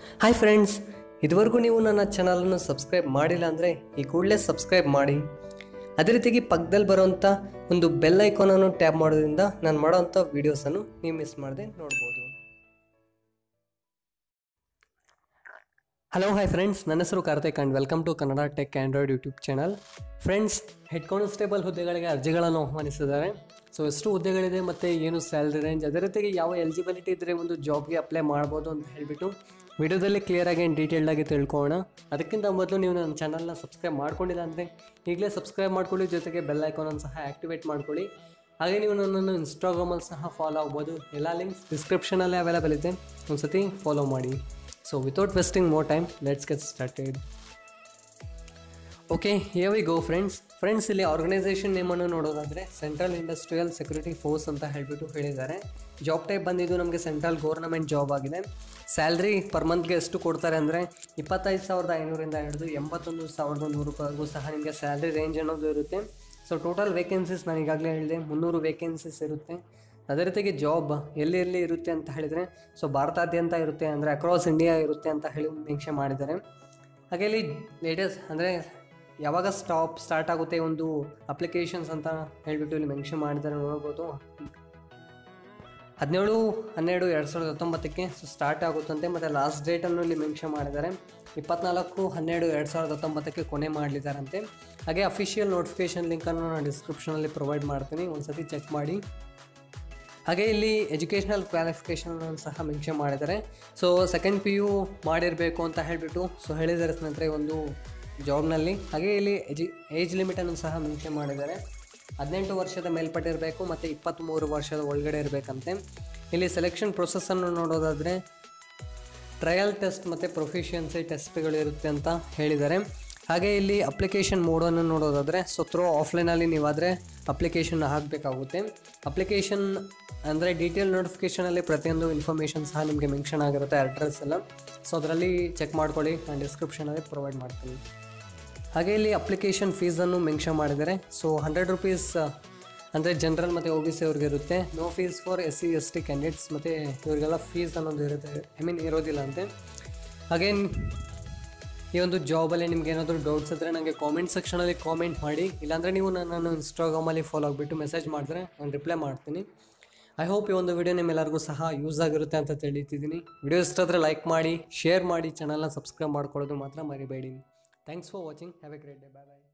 Hi friends, ಇದುವರೆಗೂ ನೀವು ನನ್ನ ಚಾನಲನ್ನು ಸಬ್ಸ್ಕ್ರೈಬ್ ಮಾಡಿಲ್ಲ ಅಂದರೆ ಈ ಕೂಡಲೇ ಸಬ್ಸ್ಕ್ರೈಬ್ ಮಾಡಿ. ಅದೇ ರೀತಿಯಾಗಿ ಪಕ್ಕದಲ್ಲಿ ಬರೋವಂಥ ಒಂದು ಬೆಲ್ ಐಕಾನನ್ನು ಟ್ಯಾಪ್ ಮಾಡೋದ್ರಿಂದ ನಾನು ಮಾಡೋವಂಥ ವೀಡಿಯೋಸನ್ನು ನೀವು ಮಿಸ್ ಮಾಡದೆ ನೋಡ್ಬೋದು. ಹಲೋ ಹಾಯ್ ಫ್ರೆಂಡ್ಸ್, ನನ್ನ ಹೆಸರು Karthik and welcome to Kannada tech android YouTube channel. Friends, head constable ಹುದ್ದೆಗಳಿಗೆ ಅರ್ಜಿಗಳನ್ನು ಆಹ್ವಾನಿಸಿದ್ದಾರೆ. ಸೊ ಎಷ್ಟು ಹುದ್ದೆಗಳಿದೆ ಮತ್ತು ಏನು ಸ್ಯಾಲ್ರಿ ರೇಂಜ್, ಅದೇ ರೀತಿಯಾಗಿ ಯಾವ ಎಲಿಜಿಬಿಲಿಟಿ ಇದ್ದರೆ ಒಂದು ಜಾಬ್ಗೆ ಅಪ್ಲೈ ಮಾಡ್ಬೋದು ಅಂತ ಹೇಳಿಬಿಟ್ಟು ವಿಡಿಯೋದಲ್ಲಿ ಕ್ಲಿಯರಾಗಿ ಆ್ಯಂಡ್ ಡೀಟೇಲ್ಡಾಗಿ ತಿಳ್ಕೊಳ್ಳೋಣ. ಅದಕ್ಕಿಂತ ಮೊದಲು ನೀವು ನನ್ನ ಚಾನಲ್ನ ಸಬ್ಸ್ಕ್ರೈಬ್ ಮಾಡ್ಕೊಂಡಿಲ್ಲ ಅಂದರೆ ಈಗಲೇ ಸಬ್ಸ್ಕ್ರೈಬ್ ಮಾಡ್ಕೊಳ್ಳಿ, ಜೊತೆಗೆ ಬೆಲ್ ಐಕಾನನ್ನು ಸಹ ಆ್ಯಕ್ಟಿವೇಟ್ ಮಾಡ್ಕೊಳ್ಳಿ. ಹಾಗೆ ನೀವು ನನ್ನನ್ನು ಇನ್ಸ್ಟಾಗ್ರಾಮಲ್ಲಿ ಸಹ ಫಾಲೋ ಆಗ್ಬೋದು. ಎಲ್ಲ ಲಿಂಕ್ಸ್ ಡಿಸ್ಕ್ರಿಪ್ಷನಲ್ಲೇ ಅವೈಲೇಬಲ್ ಇದೆ, ಒಂದು ಸತಿ ಫಾಲೋ ಮಾಡಿ. So without wasting more time, let's get started. Okay, here we go friends. ಇಲ್ಲಿ ಆರ್ಗನೈಸೇಷನ್ ನೇಮನ್ನು ನೋಡೋದಾದರೆ ಸೆಂಟ್ರಲ್ ಇಂಡಸ್ಟ್ರಿಯಲ್ ಸೆಕ್ಯೂರಿಟಿ ಫೋರ್ಸ್ ಅಂತ ಹೇಳಿಬಿಟ್ಟು ಹೇಳಿದ್ದಾರೆ. ಜಾಬ್ ಟೈಪ್ ಬಂದಿದ್ದು ನಮಗೆ ಸೆಂಟ್ರಲ್ ಗೌರ್ನಮೆಂಟ್ ಜಾಬ್ ಆಗಿದೆ. ಸ್ಯಾಲ್ರಿ ಪರ್ ಮಂತ್ಗೆ ಎಷ್ಟು ಕೊಡ್ತಾರೆ ಅಂದರೆ 25,500 ಹಿಡಿದು 81,100 ರೂಪಾಯಿವರೆಗೂ ಸಹ ನಿಮಗೆ ಸ್ಯಾಲ್ರಿ ರೇಂಜ್ ಅನ್ನೋದು ಇರುತ್ತೆ. ಸೊ ಟೋಟಲ್ ವೇಕೆನ್ಸೀಸ್ ನಾನು ಈಗಾಗಲೇ ಹೇಳಿದೆ 300 ವೇಕೆನ್ಸೀಸ್ ಇರುತ್ತೆ. ಅದೇ ರೀತಿಗೆ ಜಾಬ್ ಎಲ್ಲಿ ಇರುತ್ತೆ ಅಂತ ಹೇಳಿದರೆ ಸೊ ಭಾರತಾದ್ಯಂತ ಇರುತ್ತೆ, ಅಂದರೆ ಅಕ್ರಾಸ್ ಇಂಡಿಯಾ ಇರುತ್ತೆ ಅಂತ ಹೇಳಿ ಮೆನ್ಷನ್ ಮಾಡಿದ್ದಾರೆ. ಹಾಗೆ ಇಲ್ಲಿ ಲೇಟೆಸ್ಟ್ ಅಂದರೆ ಯಾವಾಗ ಸ್ಟಾರ್ಟ್ ಆಗುತ್ತೆ ಒಂದು ಅಪ್ಲಿಕೇಶನ್ಸ್ ಅಂತ ಹೇಳಿಬಿಟ್ಟು ಇಲ್ಲಿ ಮೆನ್ಷನ್ ಮಾಡಿದ್ದಾರೆ, ನೋಡ್ಬೋದು. 17/12/2019 ಸೊ ಸ್ಟಾರ್ಟ್ ಆಗುತ್ತಂತೆ. ಮತ್ತು ಲಾಸ್ಟ್ ಡೇಟನ್ನು ಇಲ್ಲಿ ಮೆನ್ಷನ್ ಮಾಡಿದ್ದಾರೆ 24/12/2019 ಕೊನೆ ಮಾಡಲಿದ್ದಾರಂತೆ. ಹಾಗೆ ಅಫಿಷಿಯಲ್ ನೋಟಿಫಿಕೇಷನ್ ಲಿಂಕನ್ನು ನಾನು ಡಿಸ್ಕ್ರಿಪ್ಷನಲ್ಲಿ ಪ್ರೊವೈಡ್ ಮಾಡ್ತೀನಿ, ಒಂದು ಸತಿ ಚೆಕ್ ಮಾಡಿ. ಹಾಗೆ ಇಲ್ಲಿ ಎಜುಕೇಷನಲ್ ಕ್ವಾಲಿಫಿಕೇಷನ್ ಸಹ ಮೆನ್ಷನ್ ಮಾಡಿದ್ದಾರೆ. ಸೊ ಸೆಕೆಂಡ್ PU ಮಾಡಿರಬೇಕು ಅಂತ ಹೇಳಿಬಿಟ್ಟು ಸೊ ಹೇಳಿದ್ದಾರೆ ಸ್ನೇಹಿತರೆ ಒಂದು ಜಾಬ್ನಲ್ಲಿ. ಹಾಗೆ ಇಲ್ಲಿ ಏಜ್ ಲಿಮಿಟನ್ನು ಸಹ ಮೆನ್ಷನ್ ಮಾಡಿದ್ದಾರೆ. 18 ವರ್ಷದ ಮೇಲ್ಪಟ್ಟಿರಬೇಕು ಮತ್ತು 23 ವರ್ಷದ ಒಳಗಡೆ ಇರಬೇಕಂತೆ. ಇಲ್ಲಿ ಸೆಲೆಕ್ಷನ್ ಪ್ರೊಸೆಸ್ಸನ್ನು ನೋಡೋದಾದರೆ ಟ್ರಯಲ್ ಟೆಸ್ಟ್ ಮತ್ತು ಪ್ರೊಫಿಷಿಯನ್ಸಿ ಟೆಸ್ಟ್ಗಳಿರುತ್ತೆ ಅಂತ ಹೇಳಿದ್ದಾರೆ. ಹಾಗೆ ಇಲ್ಲಿ ಅಪ್ಲಿಕೇಶನ್ ಮೋಡನ್ನು ನೋಡೋದಾದರೆ ಸೊ ಆಫ್ಲೈನಲ್ಲಿ ನೀವಾದರೆ ಅಪ್ಲಿಕೇಶನ್ ಹಾಕಬೇಕಾಗುತ್ತೆ. ಅಪ್ಲಿಕೇಶನ್ ಅಂದರೆ ಡೀಟೇಲ್ ನೋಟಿಫಿಕೇಷನಲ್ಲಿ ಪ್ರತಿಯೊಂದು ಇನ್ಫಾರ್ಮೇಷನ್ ಸಹ ನಿಮಗೆ ಮೆನ್ಷನ್ ಆಗಿರುತ್ತೆ, ಅಡ್ರೆಸ್ ಎಲ್ಲ. ಸೊ ಅದರಲ್ಲಿ ಚೆಕ್ ಮಾಡ್ಕೊಳ್ಳಿ, ನಾನು ಡಿಸ್ಕ್ರಿಪ್ಷನಲ್ಲಿ ಪ್ರೊವೈಡ್ ಮಾಡ್ತೀನಿ. ಹಾಗೆ ಇಲ್ಲಿ ಅಪ್ಲಿಕೇಶನ್ ಫೀಸನ್ನು ಮೆನ್ಷನ್ ಮಾಡಿದ್ದಾರೆ. ಸೊ 100 ರೂಪೀಸ್ ಅಂದರೆ ಜನರಲ್ ಮತ್ತು OBC ಅವ್ರಿಗೆ ಇರುತ್ತೆ. No fees for SC ST candidates, ಮತ್ತು ಇವರಿಗೆಲ್ಲ ಫೀಸ್ ಅನ್ನೋದು ಇರುತ್ತೆ, ಇರೋದಿಲ್ಲ ಅಂತೆ. ಹಾಗೆ ಈ ಒಂದು ಜಾಬಲ್ಲಿ ನಿಮ್ಗೆ ಏನಾದರೂ ಡೌಟ್ಸ್ ಇದ್ದರೆ ನನಗೆ ಕಾಮೆಂಟ್ ಸೆಕ್ಷನಲ್ಲಿ ಕಾಮೆಂಟ್ ಮಾಡಿ, ಇಲ್ಲಾಂದರೆ ನೀವು ನನ್ನನ್ನು ಇನ್ಸ್ಟಾಗ್ರಾಮಲ್ಲಿ ಫಾಲೋ ಆಗಿಬಿಟ್ಟು ಮೆಸೇಜ್ ಮಾಡಿದ್ರೆ ನಾನು ರಿಪ್ಲೈ ಮಾಡ್ತೀನಿ. ಐ ಹೋಪ್ ಈ ಒಂದು ವಿಡಿಯೋ ನಿಮ್ಮೆಲ್ಲರಿಗೂ ಸಹ ಯೂಸ್ ಆಗಿರುತ್ತೆ ಅಂತ ತಿಳಿತಿದ್ದೀನಿ. ವಿಡಿಯೋ ಇಷ್ಟ ಆದರೆ ಲೈಕ್ ಮಾಡಿ, ಶೇರ್ ಮಾಡಿ, ಚಾನಲ್ನ ಸಬ್ಸ್ಕ್ರೈಬ್ ಮಾಡ್ಕೊಳ್ಳೋದು ಮಾತ್ರ ಮರಿಬೇಡಿ. Thanks for watching. Have a great day. Bye bye.